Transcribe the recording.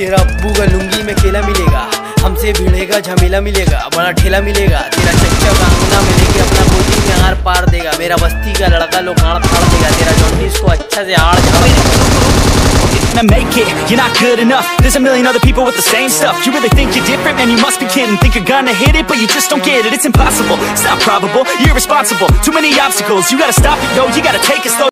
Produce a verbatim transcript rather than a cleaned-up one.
तेरा अब्बू का लुंगी में केला मिलेगा, हमसे भिड़ेगा झमेला मिलेगा, बड़ा ठेला मिलेगा। तेरा चच्चा का अंगना में लेके अपना गोदी में आर पार देगा, मेरा बस्ती का लड़का लोग आड़ फाड़ देगा, तेरा जॉन्डिस को अच्छा से आड़ To make it, you're not good enough. There's a million other people with the same stuff. You really think you're different? Man, you must be kidding. Think you're gonna hit it, but you just don't get it. It's impossible, it's not probable, you're irresponsible. Too many obstacles, you gotta stop it, yo, you gotta take it slow.